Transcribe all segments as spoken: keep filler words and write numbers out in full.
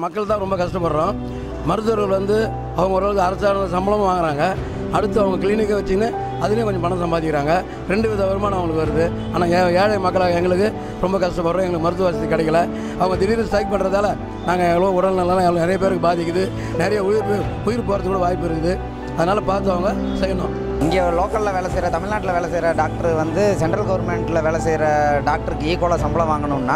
மக்கள் தான் ரொம்ப கஷ்டப்படுறோம். மருத்துவர்கள் வந்து அவங்க ஓரளவுக்கு அரசாங்க சம்பளமும் வாங்குறாங்க. அடுத்து அவங்க கிளினிக்கை வச்சுன்னு அதுலேயும் கொஞ்சம் பணம் சம்பாதிக்கிறாங்க. ரெண்டு வித வருமானம் அவங்களுக்கு வருது. ஆனால் ஏ ஏழை மக்களாக எங்களுக்கு ரொம்ப கஷ்டப்படுறோம். எங்களுக்கு மருத்துவ வசதி கிடைக்கல. அவங்க திடீர்னு ஸ்ட்ரைக் பண்ணுறதால நாங்கள் எவ்வளோ உடல்நலம் நிறைய பேருக்கு பாதிக்குது. நிறைய உயிர் உயிர் போகிறதுக்கு கூட வாய்ப்பு இருக்குது. அதனால் பார்த்து அவங்க செய்யணும். இங்கே லோக்கலில் வேலை செய்கிற தமிழ்நாட்டில் வேலை செய்கிற டாக்டர் வந்து சென்ட்ரல் கவர்மெண்ட்டில் வேலை செய்கிற டாக்டருக்கு ஈக்குவலாக சம்பளம் வாங்கணும்னா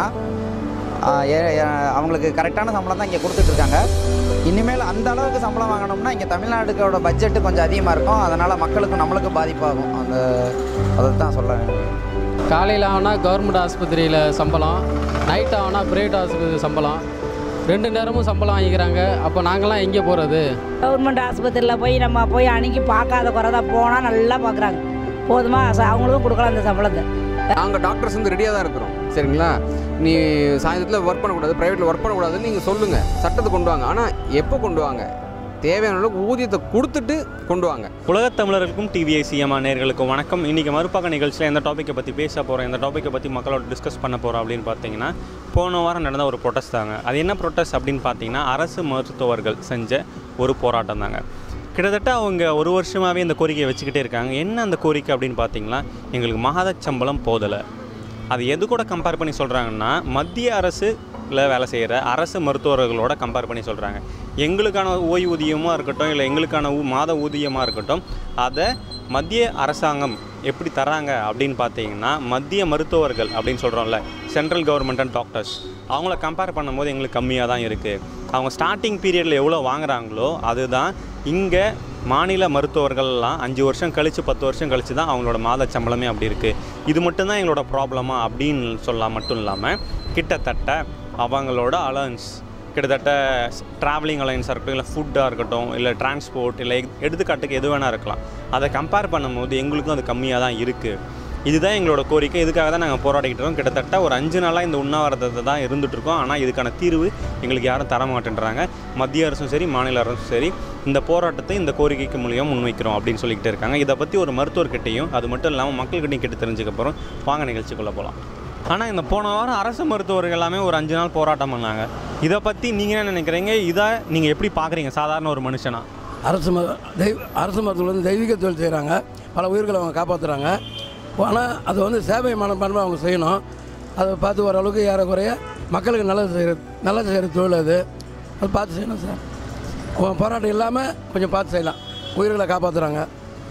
அவங்களுக்கு கரெக்டான சம்பளம் தான் இங்கே கொடுத்துட்ருக்காங்க. இனிமேல் அந்த அளவுக்கு சம்பளம் வாங்கணும்னா இங்கே தமிழ்நாடுகளோட பட்ஜெட்டு கொஞ்சம் அதிகமாக இருக்கும். அதனால் மக்களுக்கு நம்மளுக்கு பாதிப்பாகும். அந்த அதை தான் சொல்ல வேண்டும். காலையில் ஆனால் கவர்மெண்ட் ஆஸ்பத்திரியில் சம்பளம், நைட் ஆனால் ப்ரைவேட் ஆஸ்பத்திரி சம்பளம், ரெண்டு நேரமும் சம்பளம் வாங்கிக்கிறாங்க. அப்போ நாங்களாம் எங்கே போகிறது? கவர்மெண்ட் ஆஸ்பத்திரியில் போய் நம்ம போய் அன்றைக்கி பார்க்காத குறை தான் போனால் நல்லா பார்க்குறாங்க. போதுமா அவங்களுக்கும் கொடுக்கலாம் அந்த சம்பளத்தை. நாங்கள் டாக்டர்ஸ் வந்து ரெடியாக தான் இருக்கிறோம். சரிங்களா, நீ சாயந்தரத்தில் ஒர்க் பண்ணக்கூடாது, ப்ரைவேட்டில் ஒர்க் பண்ணக்கூடாதுன்னு நீங்கள் சொல்லுங்கள், சட்டத்தை கொண்டு வாங்க. ஆனால் எப்போ கொண்டு வாங்க? தேவையான அளவுக்கு ஊதியத்தை கொடுத்துட்டு கொண்டு வாங்க. உலகத் தமிழர்களுக்கும் டிவிஐசிஎம் நேயர்களுக்கும் வணக்கம். இன்றைக்கி மறுபாக்க நிகழ்ச்சியில் எந்த டாப்பிக்கை பற்றி பேச போகிறோம், எந்த டாப்பிக்கை பற்றி மக்களோட டிஸ்கஸ் பண்ண போகிறோம் அப்படின்னு பார்த்தீங்கன்னா, போன வாரம் நடந்த ஒரு ப்ரொட்டஸ்ட் தாங்க. அது என்ன ப்ரொட்டஸ்ட் அப்படின்னு பார்த்தீங்கன்னா, அரசு மருத்துவர்கள் செஞ்ச ஒரு போராட்டம் தாங்க. கிட்டத்தட்ட அவங்க ஒரு வருஷமாகவே இந்த கோரிக்கையை வச்சுக்கிட்டே இருக்காங்க. என்ன அந்த கோரிக்கை அப்படின்னு பார்த்தீங்கன்னா, எங்களுக்கு மாத சம்பளம் போதலை. அது எது கூட கம்பேர் பண்ணி சொல்கிறாங்கன்னா, மத்திய அரசுல வேலை செய்கிற அரசு மருத்துவர்களோட கம்பேர் பண்ணி சொல்கிறாங்க. எங்களுக்கான ஓய்வூதியமாக இருக்கட்டும், இல்லை எங்களுக்கான மாத ஊதியமாக இருக்கட்டும், அதை மத்திய அரசாங்கம் எப்படி தராங்க அப்படின்னு பார்த்தீங்கன்னா, மத்திய மருத்துவர்கள் அப்படின்னு சொல்கிறோம்ல, சென்ட்ரல் கவர்மெண்ட் அண்ட் டாக்டர்ஸ், அவங்கள கம்பேர் பண்ணும்போது எங்களுக்கு கம்மியாக தான் இருக்குது. அவங்க ஸ்டார்டிங் பீரியடில் எவ்வளோ வாங்குகிறாங்களோ அதுதான் இங்கே மாநில மருத்துவர்கள்லாம் அஞ்சு வருஷம் கழித்து பத்து வருஷம் கழித்து தான் அவங்களோட மாத சம்பளமே அப்படி இருக்குது. இது மட்டும்தான் எங்களோட ப்ராப்ளமா அப்படின்னு சொல்லலாம். மட்டும் இல்லாமல் கிட்டத்தட்ட அவங்களோட அலவன்ஸ், கிட்டத்தட்ட ட்ராவலிங் அலைன்ஸாக இருக்கட்டும், இல்லை ஃபுட்டாக இருக்கட்டும், இல்லை டிரான்ஸ்போர்ட், இல்லை எடுத்துக்காட்டுக்கு எது வேணால் இருக்கலாம், அதை கம்பேர் பண்ணும்போது எங்களுக்கும் அது கம்மியாக தான் இருக்குது. இதுதான் எங்களோட கோரிக்கை. இதுக்காக தான் நாங்கள் போராடிக்கிட்டு இருக்கோம். கிட்டத்தட்ட ஒரு அஞ்சு நாளாக இந்த உண்ணாவிரதத்தை தான் இருந்துகிட்ருக்கோம். ஆனால் இதுக்கான தீர்வு எங்களுக்கு யாரும் தர மாட்டேன்றாங்க. மத்திய அரசும் சரி, மாநில அரசும் சரி, இந்த போராட்டத்தை இந்த கோரிக்கைக்கு மூலியம் முன்வைக்கிறோம் அப்படின்னு சொல்லிக்கிட்டு இருக்காங்க. இதை பற்றி ஒரு மருத்துவர்கிட்டையும் அது மட்டும் இல்லாமல் மக்கள்கிட்டையும் கேட்டு தெரிஞ்சுக்கப்புறம் வாங்க நிகழ்ச்சிக்குள்ளே போகலாம். ஆனால் இந்த போன வாரம் அரசு மருத்துவர்கள் எல்லாமே ஒரு அஞ்சு நாள் போராட்டம் பண்ணாங்க. இதை பற்றி நீங்கள் என்ன நினைக்கிறீங்க? இதை நீங்கள் எப்படி பார்க்குறீங்க சாதாரண ஒரு மனுஷனா? அரசு ம தெய்வ அரசு மருத்துவர்கள் வந்து தெய்வீக தொழில் செய்கிறாங்க. பல உயிர்களை அவங்க காப்பாற்றுறாங்க. ஆனால் அது வந்து சேவை மனப்பான்மை அவங்க செய்யணும். அதை பார்த்து ஓரளவுக்கு ஏறக்குறைய மக்களுக்கு நல்லது செய்கிற நல்லது செய்கிற தொழில் அது. அது பார்த்து செய்யணும் சார். போராட்டம் இல்லாமல் கொஞ்சம் பார்த்து செய்யலாம். உயிர்களை காப்பாற்றுறாங்க.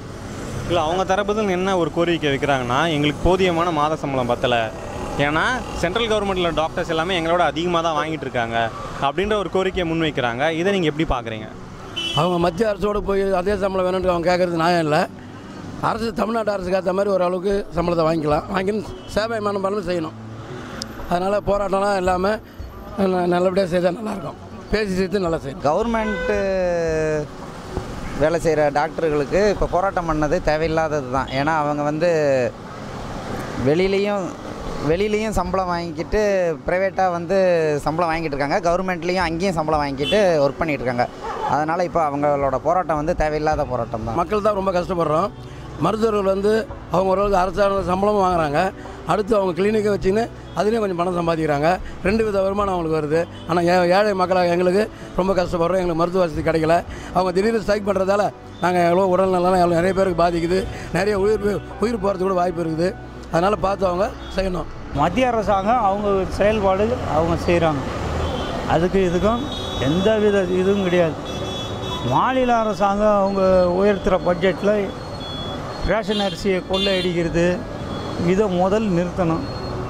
இல்லை, அவங்க தரப்புல என்ன ஒரு கோரிக்கை வைக்கிறாங்கன்னா, எங்களுக்கு போதியமான மாத சம்பளம் பத்தலை, ஏன்னா சென்ட்ரல் கவர்மெண்ட்டில் டாக்டர்ஸ் எல்லாமே எங்களோட அதிகமாக தான் வாங்கிட்டு இருக்காங்க அப்படின்ற ஒரு கோரிக்கையை முன்வைக்கிறாங்க. இதை நீங்கள் எப்படி பார்க்குறீங்க? அவங்க மத்திய அரசோடு போய் அதே சம்பளம் வேணும்னு அவங்க கேட்குறது நியாயம் இல்லை. அரசு தமிழ்நாட்டு அரசுக்கு ஏற்ற மாதிரி ஓரளவுக்கு சம்பளத்தை வாங்கிக்கலாம். வாங்கி சேவை மனப்பான்மை செய்யணும். அதனால் போராட்டம்லாம் இல்லாமல் நல்லபடியாக செய்தால் நல்லாயிருக்கும். பேசி சேர்த்து நல்லா செய்யணும். கவர்மெண்ட்டு வேலை செய்கிற டாக்டர்களுக்கு இப்போ போராட்டம் பண்ணது தேவையில்லாதது தான். ஏன்னா அவங்க வந்து வெளியிலையும் வெளியிலையும் சம்பளம் வாங்கிக்கிட்டு ப்ரைவேட்டாக வந்து சம்பளம் வாங்கிட்டு இருக்காங்க, கவர்மெண்ட்லேயும் அங்கேயும் சம்பளம் வாங்கிட்டு ஒர்க் பண்ணிகிட்டு இருக்காங்க. அதனால் இப்போ அவங்களோட போராட்டம் வந்து தேவையில்லாத போராட்டம் தான். மக்கள் தான் ரொம்ப கஷ்டப்படுறோம். மருத்துவர்கள் வந்து அவங்க ஓரளவுக்கு அரசாங்க சம்பளமும் வாங்குறாங்க. அடுத்து அவங்க கிளினிக்கை வச்சுன்னு அதுலேயும் கொஞ்சம் பணம் சம்பாதிக்கிறாங்க. ரெண்டு வித வருமானம் அவங்களுக்கு வருது. ஆனால் ஏ ஏழை மக்களாக எங்களுக்கு ரொம்ப கஷ்டப்படுறோம். எங்களுக்கு மருத்துவ வசதி கிடைக்கல. அவங்க திடீர்னு ஸ்ட்ரைக் பண்ணுறதால நாங்கள் எவ்வளோ உடல்நலம் எவ்வளோ நிறைய பேருக்கு பாதிக்குது. நிறைய உயிர் உயிர் போகிறதுக்கு கூட வாய்ப்பு இருக்குது. அதனால் பார்த்து அவங்க செய்யணும். மத்திய அரசாங்கம் அவங்க செயல்பாடு அவங்க செய்கிறாங்க. அதுக்கு இதுக்கும் எந்த வித இதுவும் கிடையாது. மாநில அரசாங்கம் அவங்க உயர்த்துகிற பட்ஜெட்டில் ரேஷன் அரிசியை கொள்ளை அடிக்கிறது, இதை முதல் நிறுத்தணும்.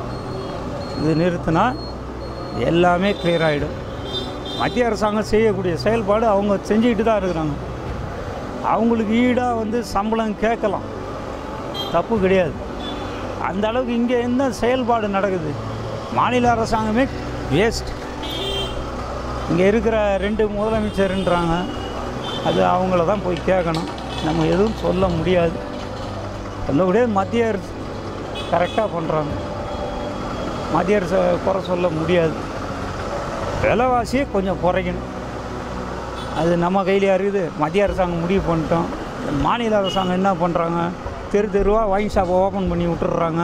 இது நிறுத்தினா எல்லாமே கிளியர் ஆகிடும். மத்திய அரசாங்கம் செய்யக்கூடிய செயல்பாடு அவங்க செஞ்சுக்கிட்டு தான் இருக்கிறாங்க. அவங்களுக்கு ஈடாக வந்து சம்பளம் கேட்கலாம், தப்பு கிடையாது. அந்த அளவுக்கு இங்கே என்ன செயல்பாடு நடக்குது? மாநில அரசாங்கமே வேஸ்ட். இங்கே இருக்கிற ரெண்டு முதலமைச்சர்ன்றாங்க, அது அவங்கள தான் போய் கேட்கணும். நம்ம எதுவும் சொல்ல முடியாது. சொல்லக்கூடிய மத்திய அரசு கரெக்டாக பண்ணுறாங்க. மத்திய அரசை குறை சொல்ல முடியாது. விலைவாசியை கொஞ்சம் குறைக்கணும். அது நம்ம கையிலே இருக்குது. மத்திய அரசாங்கம் முடிவு பண்ணிட்டோம். மாநில அரசாங்கம் என்ன பண்ணுறாங்க? தெரு தெருவாக ஒயின் ஷாப்பை ஓப்பன் பண்ணி விட்டுடுறாங்க.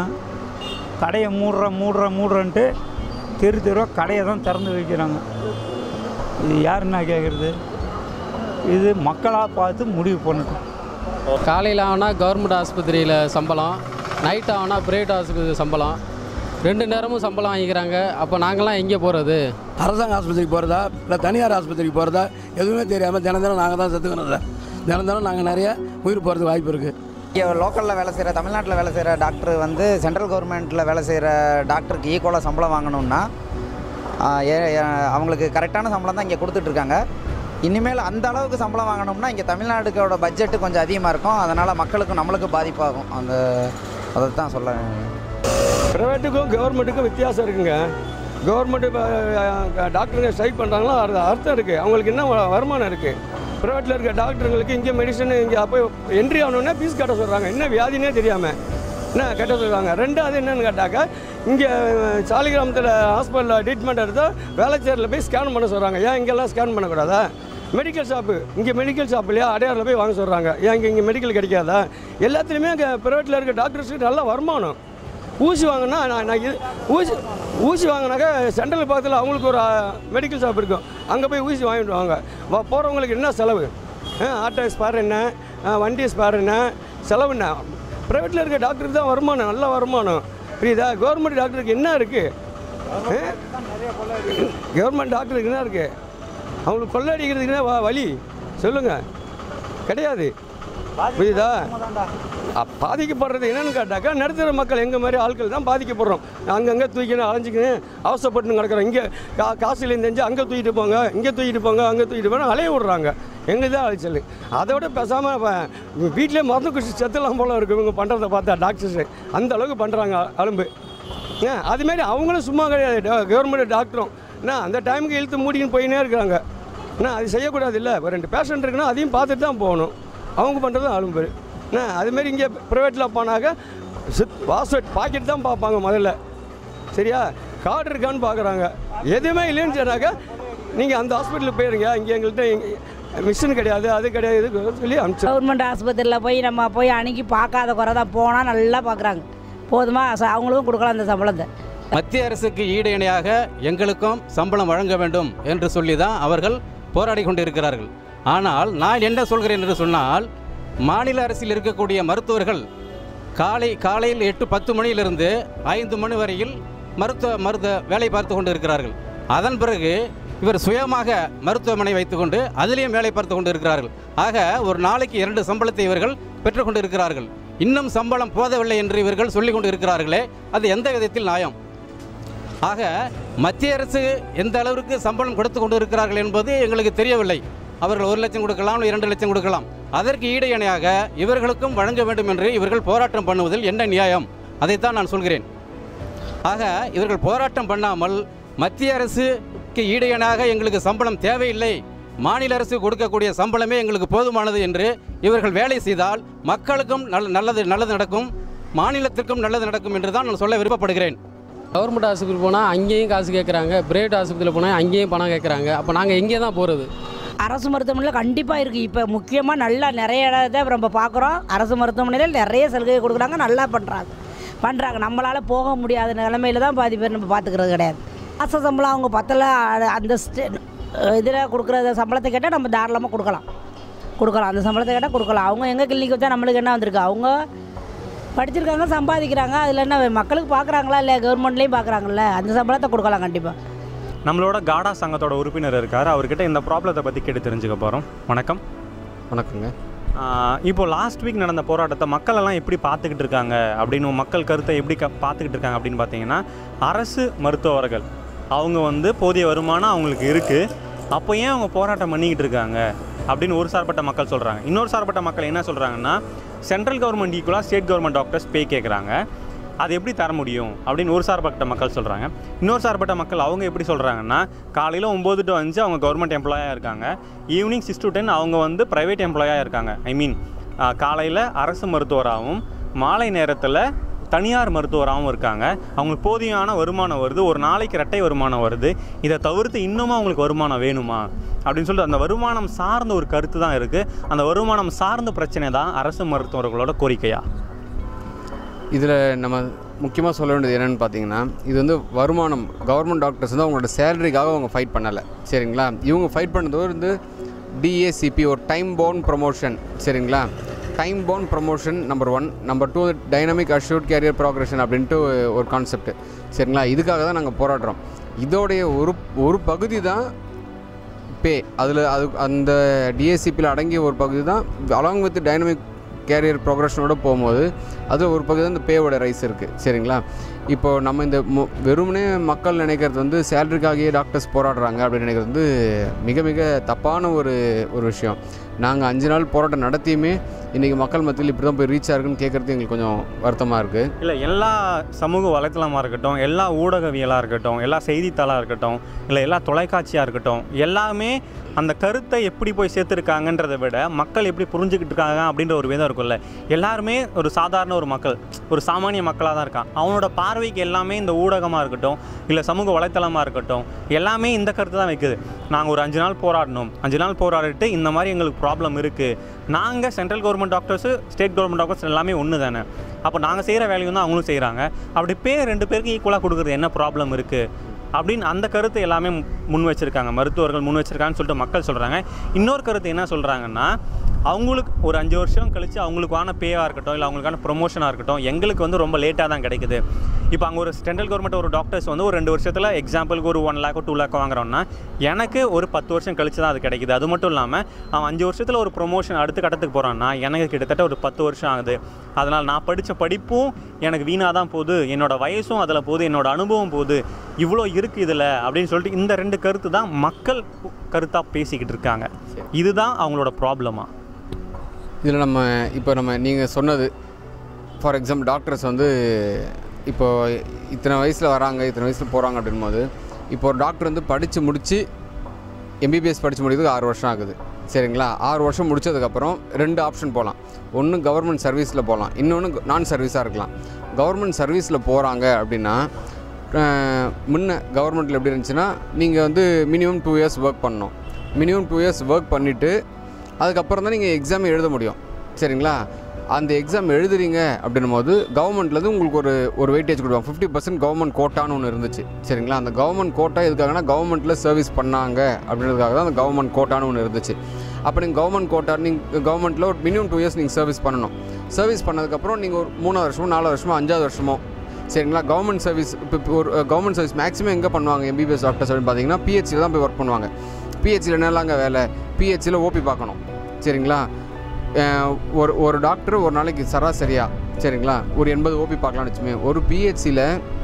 கடையை மூடுற மூடுற மூடுறன்ட்டு தெரு தெருவாக கடையை தான் திறந்து வைக்கிறாங்க. இது யாருன்னா கேட்குறது? இது மக்களாக பார்த்து முடிவு பண்ணட்டும். காலையில் ஆனால் கவர்மெண்ட் ஆஸ்பத்திரியில் சம்பளம், நைட் ஆனால் ப்ரைவேட் ஆஸ்பத்திரி சம்பளம், ரெண்டு நேரமும் சம்பளம் வாங்கிக்கிறாங்க. அப்போ நாங்கள்லாம் எங்கே போகிறது? அரசாங்க ஆஸ்பத்திரிக்கு போகிறதா இல்லை தனியார் ஆஸ்பத்திரிக்கு போகிறதா எதுவுமே தெரியாமல் தினம் தினம் நாங்கள் தான் செத்துக்கணும். சார் தினம் தினம் நாங்கள் நிறைய உயிர் போகிறதுக்கு வாய்ப்பு இருக்குது. இங்கே லோக்கலில் வேலை செய்கிற, தமிழ்நாட்டில் வேலை செய்கிற டாக்டர் வந்து சென்ட்ரல் கவர்மெண்ட்டில் வேலை செய்கிற டாக்டருக்கு ஈக்குவலாக சம்பளம் வாங்கணுன்னா அவங்களுக்கு கரெக்டான சம்பளம் தான் இங்கே கொடுத்துட்ருக்காங்க. இனிமேல் அந்த அளவுக்கு சம்பளம் வாங்கணும்னா இங்கே தமிழ்நாடுக்கோட பட்ஜெட்டு கொஞ்சம் அதிகமாக இருக்கும். அதனால் மக்களுக்கும் நம்மளுக்கும் பாதிப்பாகும். அந்த அதை தான் சொல்ல. ப்ரைவேட்டுக்கும் கவர்மெண்ட்டுக்கும் வித்தியாசம் இருக்குங்க. கவர்மெண்ட்டு டாக்டருங்க ஸ்ட்ரைக் பண்ணுறாங்களோ அது அர்த்தம் இருக்குது, அவங்களுக்கு என்ன வருமானம் இருக்குது. ப்ரைவேட்டில் இருக்க டாக்டருங்களுக்கு இங்கே மெடிசன் இங்கே அப்போ என்ட்ரி ஆகணுன்னா ஃபீஸ் கட்ட சொல்கிறாங்க, என்ன வியாதினே தெரியாமல் என்ன கட்ட சொல்கிறாங்க. ரெண்டாவது என்னென்னு கேட்டாக்கா, இங்கே சாலிகிராமத்தில் ஹாஸ்பிட்டலில் ட்ரீட்மெண்ட் எடுத்தால் வேலைச்சேரில் போய் ஸ்கேன் பண்ண சொல்கிறாங்க. ஏன் இங்கெல்லாம் ஸ்கேன் பண்ணக்கூடாதா? மெடிக்கல் ஷாப்பு இங்கே மெடிக்கல் ஷாப்புலையா அடையாரில் போய் வாங்க சொல்கிறாங்க. ஏன் இங்கே இங்கே மெடிக்கல் கிடைக்காதா? எல்லாத்துலேயுமே இங்கே ப்ரைவேட்டில் இருக்க டாக்டர்ஸுக்கு நல்ல வருமானம். ஊசி வாங்கினா நான் நான் இது ஊசி ஊசி வாங்கினாக்கா சென்ட்ரல் பக்கத்தில் அவங்களுக்கு ஒரு மெடிக்கல் ஷாப் இருக்கும், அங்கே போய் ஊசி வாங்கிட்டு வாங்க. வா போகிறவங்களுக்கு என்ன செலவு? ஆட்டோ ஸ்பேர் என்ன, வண்டி ஸ்பேர் என்ன, செலவு என்ன? ப்ரைவேட்டில் இருக்க டாக்டருக்கு தான் வருமானம், நல்ல வருமானம். புரியுதா? கவர்மெண்ட் டாக்டருக்கு என்ன இருக்குது? கவர்மெண்ட் டாக்டருக்கு என்ன இருக்குது? அவங்களுக்கு கொள்ளடிக்கிறதுக்கு என்ன வழி சொல்லுங்கள்? கிடையாது. புரியுதா? பாதிக்கப்படுறது என்னென்னு கேட்டாக்கா, நடுத்தர மக்கள் எங்கள் மாதிரி ஆட்கள் தான் பாதிக்கப்படுறோம். அங்கங்கே தூக்கின்னு அலைஞ்சிக்கின்னு அவசரப்பட்டு கிடக்கிறோம். இங்கே கா காசுலேருந்து தெரிஞ்சு அங்கே தூக்கிட்டு போங்க, இங்கே தூக்கிட்டு போங்க, அங்கே தூக்கிட்டு போங்க அலைய விட்றாங்க. எங்களுக்கு தான் அழைச்சல். அதை விட பேசாமல் வீட்டிலே மருந்து குடிச்சு செத்துலாம் போல இருக்குது இவங்க பண்ணுறதை பார்த்தா. டாக்டர்ஸு அந்த அளவுக்கு பண்ணுறாங்க அலும்பு. ஏன் அதுமாரி அவங்களும் சும்மா கிடையாது. கவர்மெண்ட் டாக்டரும் என்ன அந்த டைமுக்கு இழுத்து மூடின்னு போயினே இருக்கிறாங்க. என்ன அது செய்யக்கூடாது இல்லை? ஒரு ரெண்டு பேஷண்ட் இருக்குன்னா அதையும் பார்த்துட்டு தான் போகணும். அவங்க பண்ணுறது அலும்பு. என்ன அதுமாரி இங்கே ப்ரைவேட்டில் போனாக்க சித் பாஸ்வேர்ட் பாக்கெட் தான் பார்ப்பாங்க முதல்ல. சரியா? கார்டு இருக்கான்னு பார்க்குறாங்க. எதுவுமே இல்லைன்னு சொன்னாக்கா நீங்கள் அந்த ஹாஸ்பிட்டலுக்கு போயிருங்க, இங்கே எங்கள்கிட்ட மிஷின் கிடையாது, அது கிடையாது சொல்லி அனுப்பிச்சு. கவர்மெண்ட் ஆஸ்பத்திரியில் போய் நம்ம போய் அன்றைக்கி பார்க்காத குறை தான், போனால் நல்லா பார்க்குறாங்க. போதுமா? அவங்களுக்கும் கொடுக்கலாம் அந்த சம்பளத்தை. மத்திய அரசுக்கு ஈடு இணையாக எங்களுக்கும் சம்பளம் வழங்க வேண்டும் என்று சொல்லி தான் அவர்கள் போராடி கொண்டிருக்கிறார்கள். ஆனால் நான் என்ன சொல்கிறேன் என்று சொன்னால், மாநில அரசில் இருக்கக்கூடிய மருத்துவர்கள் காலை காலையில் எட்டு பத்து மணியிலிருந்து ஐந்து மணி வரையில் மருத்துவ மருத்துவ வேலை பார்த்து கொண்டு இருக்கிறார்கள். அதன் பிறகு இவர் சுயமாக மருத்துவமனை வைத்துக்கொண்டு அதிலேயும் வேலை பார்த்து கொண்டு இருக்கிறார்கள். ஆக ஒரு நாளைக்கு இரண்டு சம்பளத்தை இவர்கள் பெற்றுக்கொண்டு இருக்கிறார்கள். இன்னும் சம்பளம் போதவில்லை என்று இவர்கள் சொல்லிக் கொண்டு இருக்கிறார்களே, அது எந்த விதத்தில் நியாயம்? ஆக மத்திய அரசு எந்த அளவிற்கு சம்பளம் கொடுத்து கொண்டு இருக்கிறார்கள் என்பது எங்களுக்கு தெரியவில்லை. அவர்கள் ஒரு லட்சம் கொடுக்கலாம், இரண்டு லட்சம் கொடுக்கலாம். அதற்கு ஈடு இணையாக இவர்களுக்கும் வழங்க வேண்டும் என்று இவர்கள் போராட்டம் பண்ணுவதில் என்ன நியாயம்? அதைத்தான் நான் சொல்கிறேன். ஆக இவர்கள் போராட்டம் பண்ணாமல் மத்திய அரசுக்கு ஈடு இணையாக எங்களுக்கு சம்பளம் தேவையில்லை, மாநில அரசு கொடுக்கக்கூடிய சம்பளமே எங்களுக்கு போதுமானது என்று இவர்கள் வேலை செய்தால் மக்களுக்கும் நல்ல நல்லது நல்லது நடக்கும், மாநிலத்திற்கும் நல்லது நடக்கும் என்று தான் நான் சொல்ல விருப்பப்படுகிறேன். கவர்மெண்ட் ஆஸ்பத்திரி போனால் அங்கேயும் காசு கேட்குறாங்க, பிரைவேட் ஆஸ்பத்திரியில் போனால் அங்கேயும் பணம் கேட்குறாங்க. அப்போ நாங்கள் எங்கே தான் போகிறது? அரசு மருத்துவமனையில் கண்டிப்பாக இருக்குது. இப்போ முக்கியமாக நல்லா நிறைய இடத்தை நம்ம பார்க்குறோம். அரசு மருத்துவமனையில் நிறைய சலுகை கொடுக்குறாங்க, நல்லா பண்ணுறாங்க பண்ணுறாங்க நம்மளால் போக முடியாத நிலைமையில தான் பாதி பேர் நம்ம பார்த்துக்கிறது கிடையாது. மாத சம்பளம் அவங்க பத்தில் அந்த ஸ்டே இதில் கொடுக்குற சம்பளத்தை கேட்டால் நம்ம தாராளமாக கொடுக்கலாம் கொடுக்கலாம் அந்த சம்பளத்தை கேட்டால் கொடுக்கலாம். அவங்க எங்கே கிளினிக் வச்சா நம்மளுக்கு என்ன வந்திருக்கு? அவங்க படிச்சிருக்காங்க, சம்பாதிக்கிறாங்க. அதில் என்ன மக்களுக்கு பார்க்குறாங்களா இல்லை கவர்மெண்ட்லேயும் பார்க்குறாங்கல்ல, அந்த சம்பளத்தை கொடுக்கலாம் கண்டிப்பாக. நம்மளோட காடா சங்கத்தோட உறுப்பினர் இருக்கார், அவர்கிட்ட இந்த ப்ராப்ளத்தை பற்றி கேட்டு தெரிஞ்சுக்க போகிறோம். வணக்கம். வணக்கங்க. இப்போது லாஸ்ட் வீக் நடந்த போராட்டத்தை மக்கள் எல்லாம் எப்படி பார்த்துக்கிட்டு இருக்காங்க அப்படின்னு, மக்கள் கருத்தை எப்படி க பார்த்துக்கிட்டு இருக்காங்க அப்படின்னு பார்த்தீங்கன்னா, அரசு மருத்துவர்கள் அவங்க வந்து போதிய வருமானம் அவங்களுக்கு இருக்குது, அப்போ ஏன் அவங்க போராட்டம் பண்ணிக்கிட்டு இருக்காங்க அப்படின்னு ஒரு சார்பட்ட மக்கள் சொல்கிறாங்க. இன்னொரு சார்பட்ட மக்கள் என்ன சொல்கிறாங்கன்னா, சென்ட்ரல் கவர்மெண்ட் ஈக்குவலாக ஸ்டேட் கவர்மெண்ட் டாக்டர்ஸ் பே கேட்குறாங்க, அது எப்படி தர முடியும் அப்படின்னு ஒரு சார்பட்ட மக்கள் சொல்கிறாங்க. இன்னொரு சார்பட்ட மக்கள் அவங்க எப்படி சொல்கிறாங்கன்னா, காலையில் ஒம்பது டு அஞ்சு அவங்க கவர்மெண்ட் எம்ப்ளாயாக இருக்காங்க, ஈவினிங் சிக்ஸ் டு டென் அவங்க வந்து ப்ரைவேட் எம்ப்ளாயாக இருக்காங்க. ஐ மீன் காலையில் அரசு மருத்துவராகவும் மாலை நேரத்தில் தனியார் மருத்துவராகவும் இருக்காங்க. அவங்களுக்கு போதியான வருமானம் வருது, ஒரு நாளைக்கு இரட்டை வருமானம் வருது. இதை தவிர்த்து இன்னமும் அவங்களுக்கு வருமானம் வேணுமா அப்படின்னு சொல்லிட்டு அந்த வருமானம் சார்ந்த ஒரு கருத்து தான் இருக்குது. அந்த வருமானம் சார்ந்த பிரச்சனை தான் அரசு மருத்துவர்களோட கோரிக்கையா? இதில் நம்ம முக்கியமாக சொல்ல வேண்டியது என்னென்னு பார்த்தீங்கன்னா, இது வந்து வருமானம். கவர்மெண்ட் டாக்டர்ஸ் வந்து அவங்களோட சேலரிக்காக அவங்க ஃபைட் பண்ணலை, சரிங்களா. இவங்க ஃபைட் பண்ணது வந்து டிஏசிபி, ஒரு டைம் பவுண்ட் ப்ரமோஷன், சரிங்களா. Time bound promotion number one. Number two, dynamic assured career progression அப்படின்ட்டு ஒரு கான்செப்ட், சரிங்களா. இதுக்காக தான் நாங்கள் போராடுறோம். இதோடைய ஒரு ஒரு பகுதி தான் பே. அதில் அது அந்த டிஏசிபியில் அடங்கிய ஒரு பகுதி தான் அலாங் வித் டைனமிக் கேரியர் ப்ரோக்ரஷனோடு போகும்போது அது ஒரு பகுதி தான் இந்த பேவோட ரைஸ் இருக்குது, சரிங்களா. இப்போது நம்ம இந்த மு வெறுமனே மக்கள் நினைக்கிறது வந்து சேலரிக்காகவே டாக்டர்ஸ் போராடுறாங்க அப்படின்னு நினைக்கிறது வந்து மிக மிக தப்பான ஒரு ஒரு விஷயம். நாங்கள் அஞ்சு நாள் போராட்டம் நடத்தியுமே இன்றைக்கி மக்கள் மத்தியில் இப்படி தான் போய் ரீச் ஆகுன்னு கேட்குறது எங்களுக்கு கொஞ்சம் வருத்தமாக இருக்குது. இல்லை, எல்லா சமூக வலைத்தளமாக இருக்கட்டும், எல்லா ஊடகவியலாக இருக்கட்டும், எல்லா செய்தித்தாளாக இருக்கட்டும், இல்லை எல்லா தொலைக்காட்சியாக இருக்கட்டும், எல்லாமே அந்த கருத்தை எப்படி போய் சேர்த்துருக்காங்கன்றதை விட மக்கள் எப்படி புரிஞ்சுக்கிட்டு இருக்காங்க அப்படின்ற ஒரு விதம் இருக்கும்ல. எல்லாருமே ஒரு சாதாரண ஒரு மக்கள், ஒரு சாமானிய மக்களாக தான் இருக்கான். அவனோட பார்வைக்கு எல்லாமே இந்த ஊடகமாக இருக்கட்டும், இல்லை சமூக வலைத்தளமாக இருக்கட்டும், எல்லாமே இந்த கருத்து தான் வைக்குது. நாங்கள் ஒரு அஞ்சு நாள் போராடணும், அஞ்சு நாள் போராடிட்டு இந்த மாதிரி எங்களுக்கு ப்ராப்ளம் இருக்குது. நாங்கள் central government doctors, state government doctors எல்லாமே ஒன்று தானே. அப்போ நாங்கள் செய்கிற வேலையும் தான் அவங்களும் செய்கிறாங்க. அப்படி பேர் ரெண்டு பேருக்கு ஈக்குவலாக கொடுக்குறது என்ன ப்ராப்ளம் இருக்குது அப்படின்னு அந்த கருத்து எல்லாமே முன் வச்சுருக்காங்க, மருத்துவர்கள் முன் வச்சுருக்காங்கன்னு சொல்லிட்டு மக்கள் சொல்கிறாங்க. இன்னொரு கருத்து என்ன சொல்கிறாங்கன்னா, அவங்களுக்கு ஒரு அஞ்சு வருஷம் கழித்து அவங்களுக்கான பேவாக இருக்கட்டும், இல்லை அவங்களுக்கான ப்ரொமோஷனாக இருக்கட்டும், எங்களுக்கு வந்து ரொம்ப லேட்டாக தான் கிடைக்குது. இப்போ அங்கே ஒரு சென்ட்ரல் கவர்மெண்ட் ஒரு டாக்டர்ஸ் வந்து ஒரு ரெண்டு வருஷத்தில் எக்ஸாம்பிளுக்கு ஒரு ஒன் லேக்கோ டூ லேக்கோ வாங்குறோன்னா எனக்கு ஒரு பத்து வருஷம் கழிச்சு தான் அது கிடைக்குது. அது மட்டும் இல்லாமல் அவன் அஞ்சு வருஷத்தில் ஒரு ப்ரொமோஷன் அடுத்த கட்டத்துக்கு போகிறான்னா எனக்கு கிட்டத்தட்ட ஒரு பத்து வருஷம் ஆகுது. அதனால் நான் படித்த படிப்பும் எனக்கு வீணாக தான் போகுது, என்னோடய வயசும் அதில் போகுது, என்னோடய அனுபவம் போகுது, இவ்வளோ இருக்குது இதில் அப்படின்னு சொல்லிட்டு இந்த ரெண்டு கருத்து தான் மக்கள் கருத்தாக பேசிக்கிட்டு இருக்காங்க. இதுதான் அவங்களோட ப்ராப்ளமாக. இதில் நம்ம இப்போ நம்ம நீங்கள் சொன்னது ஃபார் எக்ஸாம்பிள் டாக்டர்ஸ் வந்து இப்போது இத்தனை வயசில் வராங்க, இத்தனை வயசில் போகிறாங்க அப்படின்போது, இப்போ ஒரு டாக்டர் வந்து படித்து முடித்து எம்பிபிஎஸ் படித்து முடிக்கிறதுக்கு ஆறு வருஷம் ஆகுது, சரிங்களா. ஆறு வருஷம் முடித்ததுக்கப்புறம் ரெண்டு ஆப்ஷன் போகலாம். ஒன்று கவர்மெண்ட் சர்வீஸில் போகலாம், இன்னொன்று நான் சர்வீஸாக இருக்கலாம். கவர்மெண்ட் சர்வீஸில் போகிறாங்க அப்படின்னா முன்ன கவர்மெண்ட்டில் எப்படி இருந்துச்சுன்னா, நீங்கள் வந்து மினிமம் டூ இயர்ஸ் ஒர்க் பண்ணணும். மினிமம் டூ இயர்ஸ் ஒர்க் பண்ணிவிட்டு அதுக்கப்புறம் தான் நீங்கள் எக்ஸாம் எழுத முடியும், சரிங்களா. அந்த எக்ஸாம் எழுதுறீங்க அப்படின்னும் போது கவர்மெண்ட்லேருந்து உங்களுக்கு ஒரு ஒரு வெயிட்டேஜ் கொடுப்பாங்க. ஃபிஃப்டி பர்சன்ட் கவர்மெண்ட் கோட்டான்னு ஒன்று இருந்துச்சு, சரிங்களா. அந்த கவர்மெண்ட் கோட்டா எதுக்காகனா கவர்மெண்ட்டில் சர்வீஸ் பண்ணாங்க அப்படின்றதுக்காக தான் அந்த கவர்மெண்ட் கோட்டான்னு ஒன்று இருந்துச்சு. அப்போ நீங்கள் கவர்மெண்ட் கோட்டா நீங்கள் கவர்மெண்ட்டில் ஒரு மினிமம் டூ இயர்ஸ் நீங்கள் சர்வீஸ் பண்ணணும். சர்வீஸ் பண்ணதுக்கப்புறம் நீங்கள் ஒரு மூணாவது வருஷமோ நாலாவது வருஷமோ அஞ்சாவது வருஷமோ, சரிங்களா. கவர்மெண்ட் சர்வீஸ் இப்போ ஒரு கவர்மெண்ட் சர்வீஸ் மேக்ஸிமம் எங்கே பண்ணுவாங்க எம்பிபிஎஸ் டாக்டர்ஸ் அப்படின்னு பார்த்தீங்கன்னா பிஹெச்சியில் தான் போய் ஒர்க் பண்ணுவாங்க. பிஹெச்சியில் என்னலாங்க வேலை, பிஹெச்சியில் ஓபி பார்க்கணும், சரிங்களா. ஒரு ஒரு டாக்டர் ஒரு நாளைக்கு சராசரியா, சரிங்களா, ஒரு எண்பது ஓபி பார்க்கலான்னு வச்சுமே. ஒரு பிஹெச்சியில்